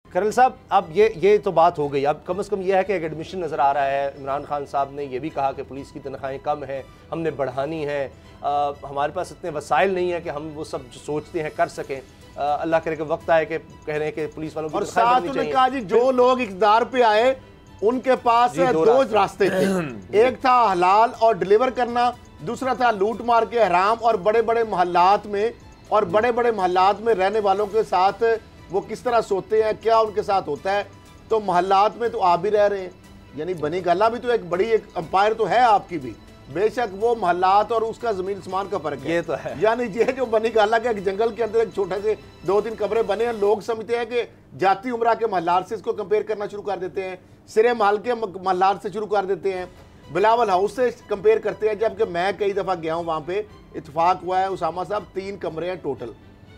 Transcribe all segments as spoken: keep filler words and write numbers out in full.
खरल साहब, अब ये ये तो बात हो गई, अब कम से कम ये है कि एक एडमिशन नज़र आ रहा है। इमरान खान साहब ने ये भी कहा कि पुलिस की तनख्वाहें कम हैं, हमने बढ़ानी है, आ, हमारे पास इतने वसाइल नहीं है कि हम वो सब जो सोचते हैं कर सकें। आ, अल्लाह करे कि वक्त आए कि कह रहे हैं कि पुलिस वालों की और साथ उन्होंने कहा जी जो लोग इक़्तिदार पे आए उनके पास दो, दो रास्ते थे, एक था हलाल और डिलीवर करना, दूसरा था लूट मार के हराम और बड़े बड़े मोहल्लात में और बड़े बड़े मोहल्लात में रहने वालों के साथ वो किस तरह सोते हैं, क्या उनके साथ होता है। तो मोहल्लात में तो आप भी रह रहे हैं, यानी बनी गाला भी तो एक बड़ी एक अंपायर तो है आपकी भी, बेशक वो मोहल्लात और उसका जमीन आसमान का फर्क है, ये तो है। यानी ये जो बनी गाला के एक जंगल के अंदर एक छोटे से दो तीन कमरे बने हैं, लोग समझते हैं कि जाती उम्रा के मोहल्लात से इसको कंपेयर करना शुरू कर देते हैं, सिरे महल के मोहल्लात से शुरू कर देते हैं, बिलावल हाउस से कंपेयर करते हैं। जबकि मैं कई दफ़ा गया हूँ वहाँ पे, इत्तेफाक हुआ है उसामा साहब, तीन कमरे हैं टोटल।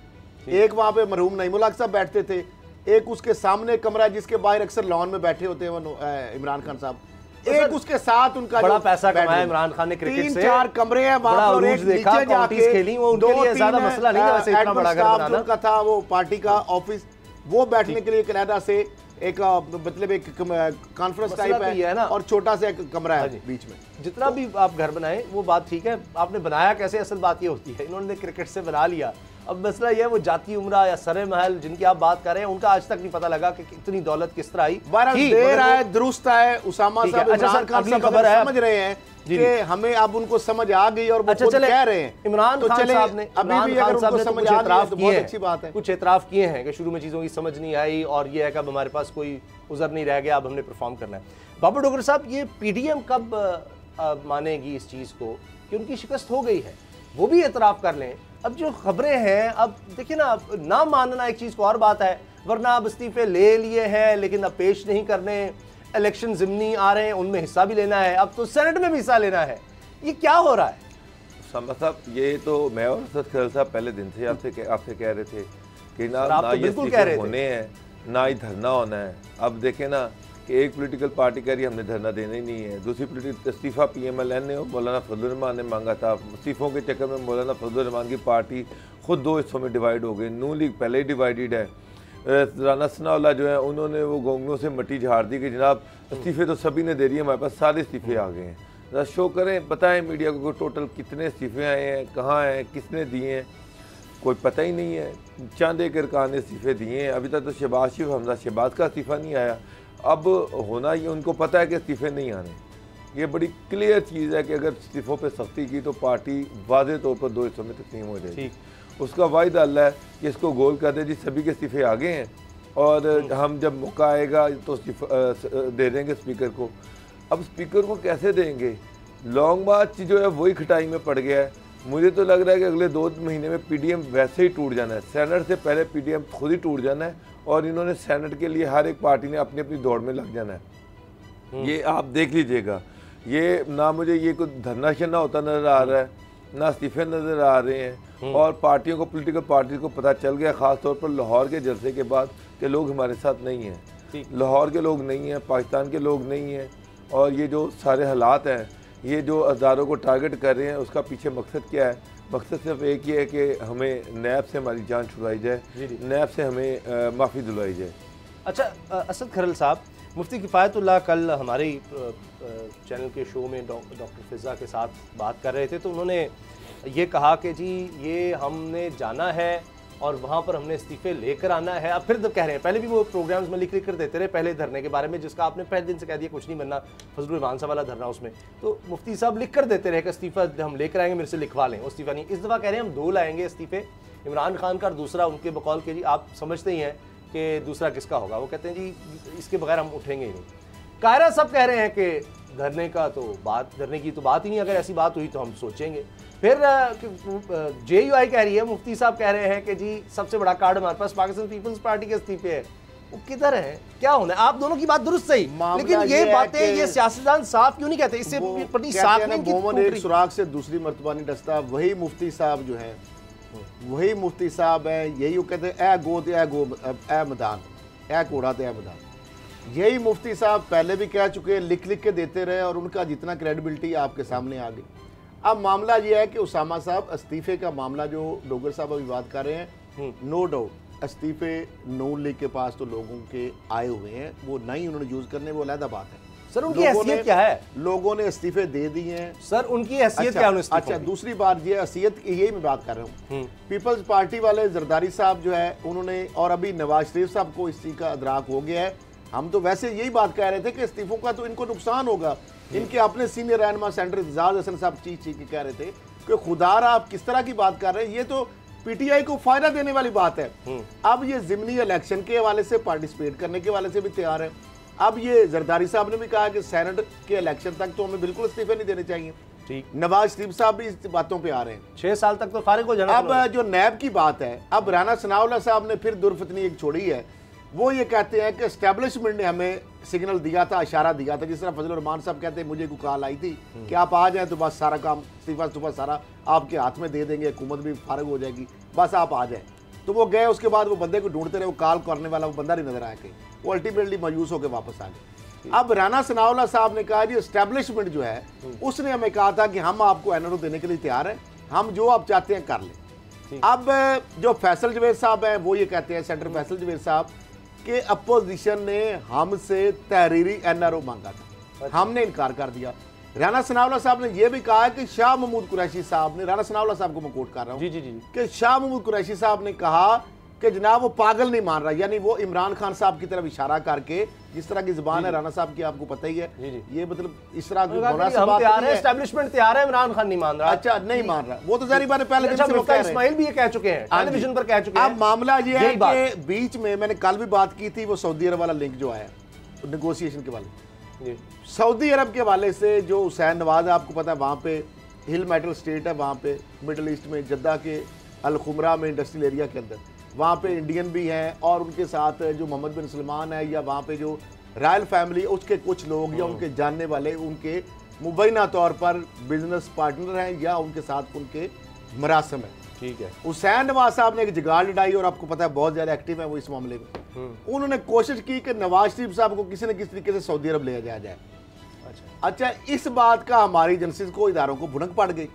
एक वहाँ पे मरहूम नईमुल हक साहब बैठते थे, एक उसके सामने कमरा है जिसके बाहर अक्सर लॉन में बैठे होते हैं वो इमरान खान साहब, एक उसके साथ उनका बड़ा पैसा कमाया इमरान खान ने क्रिकेट से, तीन चार कमरे हैं वहाँ पर, एक नीचे जाके खेली, वो उनके लिए ज्यादा मसला नहीं है वैसे इतना बड़ा घर बनाना। उनका था वो पार्टी का ऑफिस, वो बैठने के लिए कनाडा से एक मतलब एक कॉन्फ्रेंस टाइप है ना, और छोटा सा एक कमरा है बीच में। जितना भी आप घर बनाए वो बात ठीक है, आपने बनाया कैसे, असल बात ये होती है इन्होंने क्रिकेट से बना लिया। अब मसला ये है वो जाती उम्रा या सरे महल जिनकी आप बात कर रहे हैं, उनका आज तक नहीं पता लगा कि इतनी दौलत किस तरह आई। देर आए दुरुस्त आए उसामा साहब, अच्छा सर अगली खबर है, समझ रहे हैं कि हमें अब उनको समझ आ गई और वो खुद कह रहे हैं इमरान खान साहब ने, अभी भी अगर उनको समझ आ गई तो बहुत अच्छी बात है। कुछ एतराफ किए हैं कि शुरू में चीज़ों की समझ नहीं आई और ये है कि अब हमारे पास कोई उज़र नहीं रह गया, अब हमने परफॉर्म करना है। बाबा डोगर साहब, ये पीडीएम कब मानेगी इस चीज़ को कि उनकी शिकस्त हो गई है, वो भी एतराफ़ कर लें। अब जो खबरें हैं, अब देखिए ना, ना मानना एक चीज़ को और बात है, वरना अब इस्तीफे ले लिए हैं लेकिन अब पेश नहीं करने, इलेक्शन ज़िमनी आ रहे हैं उनमें हिस्सा भी लेना है, अब तो सेनेट में भी हिस्सा लेना है, ये क्या हो रहा है? सामा साहब, ये तो मैं और असद खरल साहब पहले दिन से आपसे आपसे कह रहे थे कि ना ना ये इस्तीफे होने हैं ना ही धरना होना है। अब देखें ना कि एक पॉलिटिकल पार्टी कह रही हमने धरना देना ही नहीं है, दूसरी पॉलिटिकल इस्तीफ़ा पी एम एल एन ने मौलाना फजल रहमान ने मांगा था, इस्तीफ़ों के चक्कर में मौलाना फजल रहमान की पार्टी खुद दो हिस्सों में डिवाइड हो गई, नून लीग पहले ही डिवाइडेड है। राना सनाउल्लाह जो है उन्होंने वो गोंगलों से मट्टी झाड़ दी कि जनाब इस्तीफ़े तो सभी ने दे रही है, हमारे पास सारे इस्तीफ़े आ गए हैं, ज़रा शो करें, बताएं मीडिया को टोटल कितने इस्तीफ़े आए हैं, कहाँ हैं, किसने दिए हैं, कोई पता ही नहीं है। चंद एक अरकान ने इस्तीफ़े दिए हैं, अभी तक तो शहबाज शरीफ हमजा शहबाज का इस्तीफ़ा नहीं आया। अब होना ये उनको पता है कि इस्तीफ़े नहीं आने, ये बड़ी क्लियर चीज़ है कि अगर इस्तीफ़ों पे सख्ती की तो पार्टी वाज़े तौर पर दो हिस्सों में तकसीम हो जाएगी। उसका वाहिद हल है कि इसको गोल कर दे जी सभी के इस्तीफ़े आ गए हैं और हम जब मौका आएगा तो दे देंगे स्पीकर को। अब स्पीकर को कैसे देंगे, लॉन्ग मार्च जो है वही खटाई में पड़ गया है। मुझे तो लग रहा है कि अगले दो महीने में पीडीएम वैसे ही टूट जाना है, सेनेट से पहले पीडीएम खुद ही टूट जाना है और इन्होंने सेनेट के लिए हर एक पार्टी ने अपनी अपनी दौड़ में लग जाना है। ये आप देख लीजिएगा, ये ना मुझे ये कोई धरना शरना होता नज़र आ रहा है, ना इस्तीफे नज़र आ रहे हैं और पार्टियों को, पॉलिटिकल पार्टी को पता चल गया ख़ास तौर पर लाहौर के जलसे के बाद कि लोग हमारे साथ नहीं हैं, लाहौर के लोग नहीं हैं, पाकिस्तान के लोग नहीं हैं और ये जो सारे हालात हैं, ये जो अदारों को टारगेट कर रहे हैं, उसका पीछे मकसद क्या है? मकसद सिर्फ एक ही है कि हमें नैब से हमारी जान छुड़वाई जाए, नैब से हमें माफ़ी दिलवाई जाए। अच्छा असद खरल साहब, मुफ्ती किफ़ायतुल्लाह कल हमारे चैनल के शो में डॉक्टर फिज़ा के साथ बात कर रहे थे तो उन्होंने ये कहा कि जी ये हमने जाना है और वहाँ पर हमने इस्तीफ़े लेकर आना है। अब फिर तो कह रहे हैं, पहले भी वो प्रोग्राम्स में लिख लिख कर देते रहे पहले धरने के बारे में, जिसका आपने पहले दिन से कह दिया कुछ नहीं बनना, फजलुर रहमान साहब वाला धरना, उसमें तो मुफ्ती साहब लिख कर देते रहे कि इस्तीफ़ा हम लेकर आएंगे, मेरे से लिखवा लें। इस्तीफ़ा नहीं, इस दफ़ा कह रहे हैं हम दो लाएंगे इस्तीफ़े, इमरान खान का और दूसरा उनके बकौल के जी आप समझते ही हैं कि दूसरा किसका होगा, वो कहते हैं जी इसके बगैर हम उठेंगे ही नहीं। कायरा सब कह रहे हैं कि धरने का तो बात, धरने की तो बात ही नहीं, अगर ऐसी बात हुई तो हम सोचेंगे। फिर जे यू आई कह रही है, मुफ्ती साहब कह रहे हैं कि जी सबसे बड़ा कार्ड हमारे पास पाकिस्तान पीपल्स पार्टी के इस्तीफे है, वो किधर है, क्या होना है? आप दोनों की बात दुरुस्त सही, लेकिन ये बातें ये सियासतदान साफ क्यों नहीं कहते? इससे बड़ी मोमन एक सुराग से दूसरी मर्तबा नहीं डसता। वही मुफ्ती साहब जो है, वही मुफ्ती साहब है, यही वो कहते हैं ए गोद ए गो ए मैदान, ए कोड़ा तो ए मैदान। यही मुफ्ती साहब पहले भी कह चुके, लिख लिख के देते रहे और उनका जितना क्रेडिबिलिटी आपके सामने आ गई। अब मामला यह है कि उसामा साहब इस्तीफे का मामला जो डोगर साहब अभी बात कर रहे हैं, नो डाउट इस्तीफे नून लीग के पास तो लोगों के आए हुए हैं, वो नहीं उन्होंने यूज करने, वो अलग बात है। सर उनकी हैसियत क्या है? लोगों ने इस्तीफे दे दिए हैं। सर उनकी हैसियत अच्छा, क्या है? अच्छा दूसरी बात ये हैसियत, यही मैं बात कर रहा हूँ। पीपल्स पार्टी वाले जरदारी साहब जो है उन्होंने, और अभी नवाज शरीफ साहब को इस चीज का अदराक हो गया है। हम तो वैसे यही बात कह रहे थे कि इस्तीफों का तो इनको नुकसान होगा। इनके अपने सीनियर रहनुमा सेंटर इजाज हसन साहब चीख चीख के कह रहे थे कि खुदारा आप किस तरह की बात कर रहे हैं, ये तो पीटीआई को फायदा देने वाली बात है। अब ये जिमनी इलेक्शन के हवाले से पार्टिसिपेट करने के हवाले से भी तैयार है। अब ये जरदारी साहब ने भी कहा कि सेनेट के इलेक्शन तक तो हमें बिल्कुल इस्तीफे नहीं देने चाहिए। ठीक, नवाज शरीफ साहब भी इस बातों पे आ रहे हैं। छह साल तक तो फारिग हो जाना। अब जो नैब की बात है, अब राना सनाउल्लाह साहब ने फिर दुर्फतनी एक छोड़ी है। वो ये कहते हैं कि एस्टेब्लिशमेंट ने हमें सिग्नल दिया था, इशारा दिया था, जिस तरह फजल रहमान साहब कहते हैं मुझे कोई कॉल आई थी कि आप आ जाएं तो बस सारा काम इस्तीफा इस्तीफा सारा आपके हाथ में दे देंगे, हुकूमत भी फारिग हो जाएगी, बस आप आ जाएं। तो वो गए, उसके बाद वो बंदे को ढूंढते रहे, वो कॉल करने वाला वो बंदा नहीं नजर आया कहीं, वो अल्टीमेटली मायूस होकर वापस आ गए। अब राना सनाउल्लाह साहब ने कहा जी एस्टेब्लिशमेंट जो है उसने हमें कहा था कि हम आपको एनआरओ देने के लिए तैयार हैं, हम जो आप चाहते हैं कर लें। अब जो फैसल जवेद साहब है वो ये कहते हैं, सेंटर फैसल जवेद साहब, कि अपोजिशन ने हमसे तहरीरी एनआरओ मांगा था, हमने इनकार कर दिया। राना सनाउल्लाह साहब ने यह भी कहा है कि शाह महमूद कुरैशी साहब ने, राना सनाउल्लाह साहब को मैं कोट कर रहा हूं, जी जी जी, कि शाह महमूद कुरैशी साहब ने कहा कि जनाब वो पागल नहीं मान रहा, यानी वो इमरान खान साहब की तरफ इशारा करके, जिस तरह की जुबान है राना साहब की आपको पता ही है, जी जी। ये मतलब इस तरह की एस्टैब्लिशमेंट तैयार है, इमरान खान नहीं मान रहा। अच्छा नहीं मान रहा, वो तो जारी बात है, पहले दिन से वो कह रहे हैं, इस्माइल भी ये कह चुके हैं, टेलीविजन पर कह चुके हैं। अब मामला ये है कि बीच में मैंने कल भी बात की थी, वो सऊदी अरब वाला लिंक जो आया नेगोशिएशन के वाले, सऊदी अरब के हवाले से जो हुसैन नवाज आपको पता है, वहाँ पे हिल मेटल स्टेट है, वहाँ पे मिडल ईस्ट में जद्दा के अल खुमरा में इंडस्ट्रियल एरिया के अंदर, वहाँ पे इंडियन भी हैं और उनके साथ जो मोहम्मद बिन सलमान है या वहाँ पे जो रॉयल फैमिली उसके कुछ लोग या उनके जानने वाले उनके मुबैना तौर पर बिजनेस पार्टनर हैं या उनके साथ उनके मरासम है। ठीक है, हुसैन नवाज साहब ने एक जुगाड़ लड़ाई और आपको पता है बहुत ज़्यादा एक्टिव है वो इस मामले में। उन्होंने कोशिश की कि नवाज शरीफ साहब को किसी न किसी तरीके से सऊदी अरब ले जाया जाए। अच्छा अच्छा, इस बात का हमारी एजेंसीज को, इदारों को भुनक पड़ गई।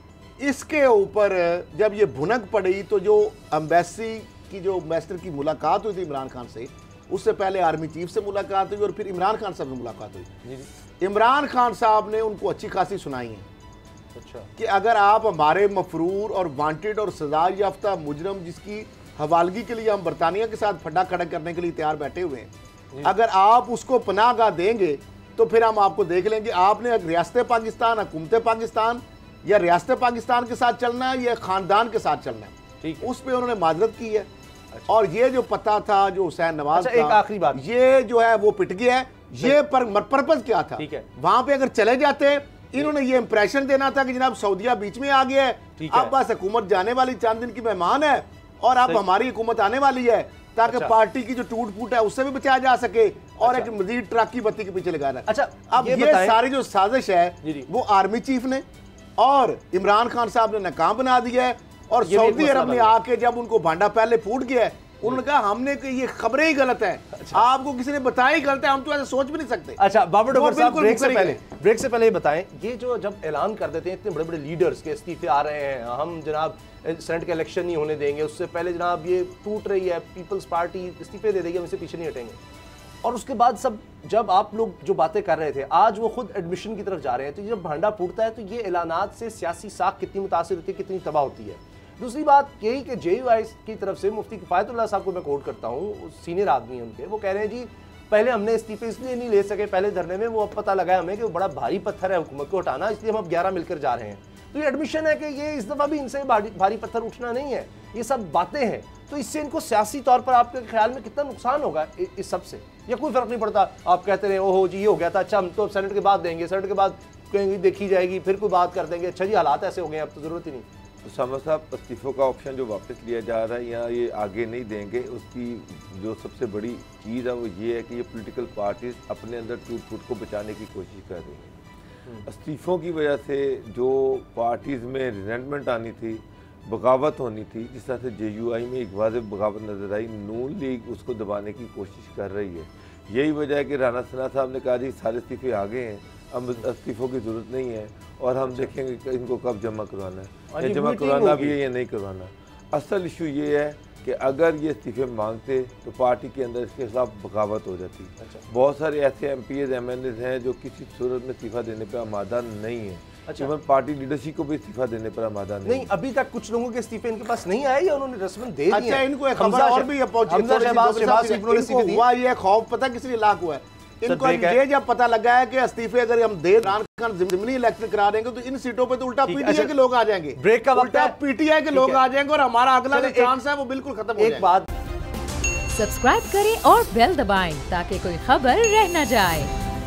इसके ऊपर जब ये भुनक पड़ी तो जो एम्बेसी की जो एम्बेसडर की मुलाकात हुई थी इमरान खान से, उससे पहले आर्मी चीफ से मुलाकात हुई और फिर इमरान खान साहब से मुलाकात हुई। इमरान खान साहब ने उनको अच्छी खासी सुनाई है अच्छा कि अगर आप हमारे मफरूर और वांटेड और सजा याफ्ता मुजरम जिसकी हवालगी के लिए हम बरतानिया के साथ फड्डा खड़ा करने के लिए तैयार बैठे हुए हैं, अगर आप उसको पनाहगाह देंगे तो फिर हम आपको देख लेंगे। आपने रियासत पाकिस्तान, हुकूमत पाकिस्तान या रियासत पाकिस्तान के साथ चलना है या खानदान के साथ चलना है, ठीक, उस पर उन्होंने माजरत की है। अच्छा। और ये जो पता था जो हुसैन नवाज अच्छा, एक आखिरी बात, ये जो है वो पिट गया है। ये पर पर्पज क्या था? ठीक है, वहां पे अगर चले जाते, इन्होंने ये इंप्रेशन देना था कि जनाब सऊदिया बीच में आ गया है, अब बस हुकूमत जाने वाली चंद दिन की मेहमान है और अब हमारी हुकूमत आने वाली है, ताकि अच्छा। पार्टी की जो टूट फूट है उससे भी बचाया जा सके और अच्छा। एक मजीद ट्रक की बत्ती के पीछे लगाना। अच्छा, अब ये, ये सारी जो साजिश है वो आर्मी चीफ ने और इमरान खान साहब ने नाकाम बना दिया है। और सऊदी अरब ने आके जब उनको भांडा पहले फूट गया है, उन्होंने कहा हमने ये खबरें ही गलत है। अच्छा। आपको किसी ने बताया ही गलत है, हम तो ऐसे सोच भी नहीं सकते। अच्छा बाबर डॉक्टर साहब, ब्रेक से पहले ब्रेक से पहले ये बताएं, ये जो जब ऐलान कर देते हैं इतने बड़े बड़े लीडर्स के इस्तीफे आ रहे हैं, हम जनाब सेनेट के इलेक्शन नहीं होने देंगे, उससे पहले जनाब ये टूट रही है, पीपल्स पार्टी इस्तीफे दे देगी, हम इससे पीछे नहीं हटेंगे, और उसके बाद सब जब आप लोग जो बातें कर रहे थे आज वो खुद एडमिशन की तरफ जा रहे हैं, तो जब भांडा फूटता है तो ये ऐलानात से सियासी साख कितनी मुतासिर होती है, कितनी तबाह होती है। दूसरी बात यही कि जे यू आई की तरफ से मुफ्ती किफ़ायतुल्लाह साहब को मैं कोट करता हूँ, सीनियर आदमी हैं उनके, वो कह रहे हैं जी पहले हमने इस्तीफे इसलिए नहीं ले सके पहले धरने में, वो अब पता लगा हमें कि वो बड़ा भारी पत्थर है हुकूमत को हटाना, इसलिए हम अब ग्यारह मिलकर जा रहे हैं। तो ये एडमिशन है कि ये इस दफ़ा भी इनसे भारी भारी पत्थर उठना नहीं है, ये सब बातें हैं। तो इससे इनको सियासी तौर पर आपके ख्याल में कितना नुकसान होगा इस सब से, या कोई फ़र्क नहीं पड़ता? आप कहते रहे ओहो जी ये हो गया था, अच्छा हम तो सेनेट के बाद देंगे, सेनेट के बाद कहेंगे देखी जाएगी, फिर कोई बात कर देंगे, अच्छा जी हालात ऐसे हो गए अब तो ज़रूरत ही नहीं। तो समझ साहब, इस्तीफ़ों का ऑप्शन जो वापस लिया जा रहा है या ये आगे नहीं देंगे, उसकी जो सबसे बड़ी चीज़ है वो ये है कि ये पॉलिटिकल पार्टीज अपने अंदर टूट फूट को बचाने की कोशिश कर रही हैं। इस्तीफ़ों की वजह से जो पार्टीज़ में रिजेंटमेंट आनी थी, बगावत होनी थी, जिस तरह से जे यू आई में एक वाज़ेह बगावत नजर आई, नून लीग उसको दबाने की कोशिश कर रही है। यही वजह है कि राना सना साहब ने कहा जी सारे इस्तीफ़े आ गए हैं, अब इस्तीफ़ों की ज़रूरत नहीं है और हम अच्छा। देखेंगे कि इनको कब जमा करवाना है, या जमा करवाना भी है या नहीं करवाना। असल इशू ये है कि अगर ये इस्तीफे मांगते तो पार्टी के अंदर इसके खिलाफ बगावत हो जाती। अच्छा। बहुत सारे ऐसे M P As M N As हैं जो किसी सूरत में इस्तीफा देने पर आमादा नहीं है। अच्छा। इवन पार्टी लीडरशिप को भी इस्तीफा देने पर आमादा नहीं, नहीं अभी तक कुछ लोगों के इस्तीफे इनके पास नहीं आए या उन्होंने रस्मन दे दिए? अच्छा, इनको एक खबर और भी पहुंची। हुआ ये खौफ पता किस लिए लाख हुआ है इनको, ये जब पता लगा है कि इस्तीफे अगर हम दे इमरान खान ज़िमनी इलेक्शन करा देंगे तो इन सीटों पे तो उल्टा पीटीआई के लोग आ जाएंगे, ब्रेक का वक्त है, पीटीआई के लोग आ जाएंगे और हमारा अगला जो चांस है वो बिल्कुल खत्म हो जाएगा। एक बात, सब्सक्राइब करें और बेल दबाएं ताकि कोई खबर रह न जाए।